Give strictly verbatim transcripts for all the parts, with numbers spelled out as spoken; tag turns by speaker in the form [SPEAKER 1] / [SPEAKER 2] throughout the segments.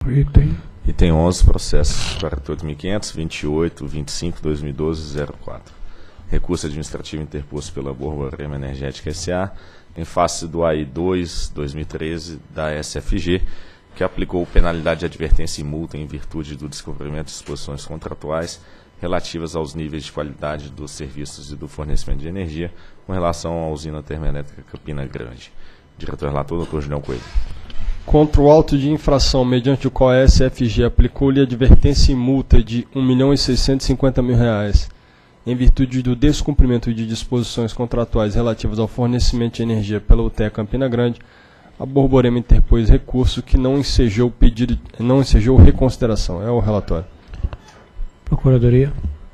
[SPEAKER 1] Item.
[SPEAKER 2] Item onze, processos quarenta e oito mil e quinhentos, vinte e oito, vinte e cinco, dois mil e doze, zero quatro. Recurso administrativo interposto pela Borborema Energética S A em face do A I dois, dois mil e treze, da S F G, que aplicou penalidade de advertência e multa em virtude do descumprimento de disposições contratuais relativas aos níveis de qualidade dos serviços e do fornecimento de energia com relação à usina termoelétrica Campina Grande. Diretor-relator, doutor Julião Coelho.
[SPEAKER 3] Contra o auto de infração mediante o qual a S F G aplicou-lhe advertência e multa de um milhão e seiscentos e cinquenta mil reais, em virtude do descumprimento de disposições contratuais relativas ao fornecimento de energia pela U T E Campina Grande, a Borborema interpôs recurso que não ensejou pedido, não ensejou reconsideração. É o relatório.
[SPEAKER 1] Procuradoria.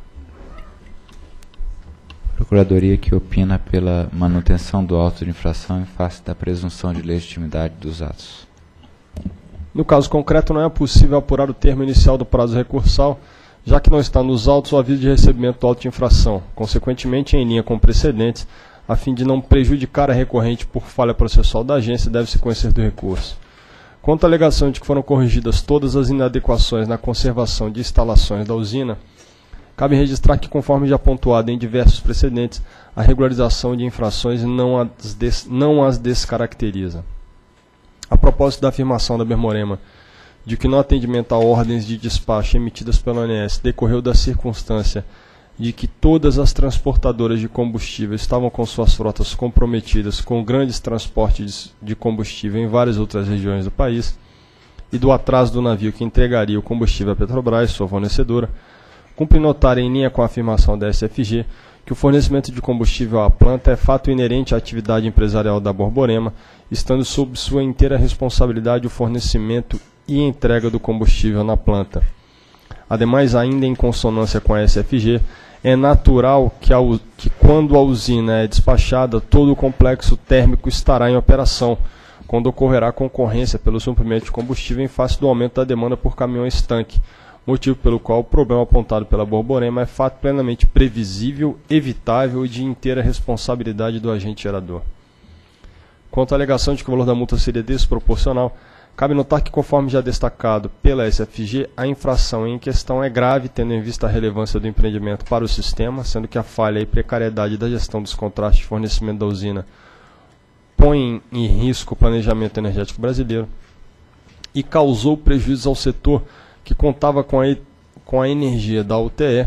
[SPEAKER 4] Procuradoria que opina pela manutenção do auto de infração em face da presunção de legitimidade dos atos.
[SPEAKER 3] No caso concreto, não é possível apurar o termo inicial do prazo recursal, já que não está nos autos o aviso de recebimento do auto de infração, consequentemente, em linha com precedentes, a fim de não prejudicar a recorrente por falha processual da agência, deve-se conhecer do recurso. Quanto à alegação de que foram corrigidas todas as inadequações na conservação de instalações da usina, cabe registrar que, conforme já pontuado em diversos precedentes, a regularização de infrações não as, des, não as descaracteriza. A propósito da afirmação da Borborema de que no atendimento a ordens de despacho emitidas pela O N S decorreu da circunstância de que todas as transportadoras de combustível estavam com suas frotas comprometidas com grandes transportes de combustível em várias outras regiões do país, e do atraso do navio que entregaria o combustível à Petrobras, sua fornecedora, cumpre notar, em linha com a afirmação da S F G, que o fornecimento de combustível à planta é fato inerente à atividade empresarial da Borborema, estando sob sua inteira responsabilidade o fornecimento e entrega do combustível na planta. Ademais, ainda em consonância com a S F G, é natural que, a, que quando a usina é despachada, todo o complexo térmico estará em operação, quando ocorrerá concorrência pelo suprimento de combustível em face do aumento da demanda por caminhões-tanque, motivo pelo qual o problema apontado pela Borborema é fato plenamente previsível, evitável e de inteira responsabilidade do agente gerador. Quanto à alegação de que o valor da multa seria desproporcional, cabe notar que, conforme já destacado pela S F G, a infração em questão é grave, tendo em vista a relevância do empreendimento para o sistema, sendo que a falha e precariedade da gestão dos contratos de fornecimento da usina põem em risco o planejamento energético brasileiro e causou prejuízos ao setor que contava com a, com a energia da U T E,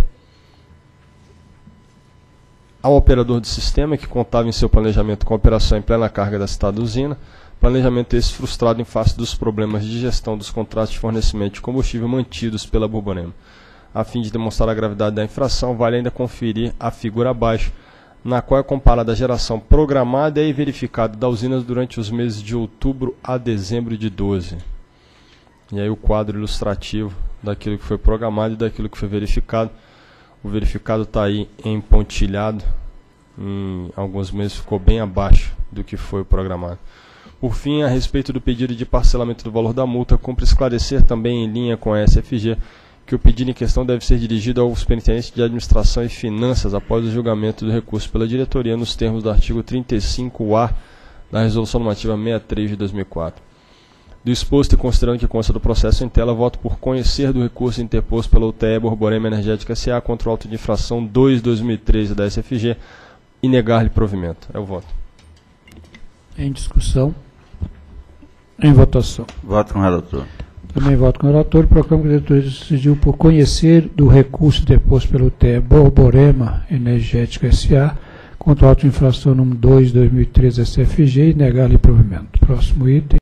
[SPEAKER 3] ao operador do sistema, que contava em seu planejamento com a operação em plena carga da citada usina, planejamento esse frustrado em face dos problemas de gestão dos contratos de fornecimento de combustível mantidos pela Borborema. A fim de demonstrar a gravidade da infração, vale ainda conferir a figura abaixo, na qual é comparada a geração programada e verificada da usina durante os meses de outubro a dezembro de doze. E aí o quadro ilustrativo daquilo que foi programado e daquilo que foi verificado. O verificado está aí em pontilhado, em alguns meses ficou bem abaixo do que foi programado. Por fim, a respeito do pedido de parcelamento do valor da multa, cumpre esclarecer também, em linha com a S F G, que o pedido em questão deve ser dirigido ao superintendente de Administração e Finanças após o julgamento do recurso pela diretoria nos termos do artigo trinta e cinco A da Resolução Normativa sessenta e três de dois mil e quatro. Do exposto e considerando que consta do processo em tela, voto por conhecer do recurso interposto pela U T E Borborema Energética S A contra o auto de infração dois barra dois mil e treze da S F G e negar-lhe provimento. É o voto.
[SPEAKER 1] Em discussão. Em votação.
[SPEAKER 5] Voto com o relator.
[SPEAKER 1] Também voto com o relator. Proclamo que a diretoria decidiu por conhecer do recurso interposto pela U T E Borborema Energética S A contra o auto de infração número dois barra dois mil e treze da S F G e negar-lhe provimento. Próximo item.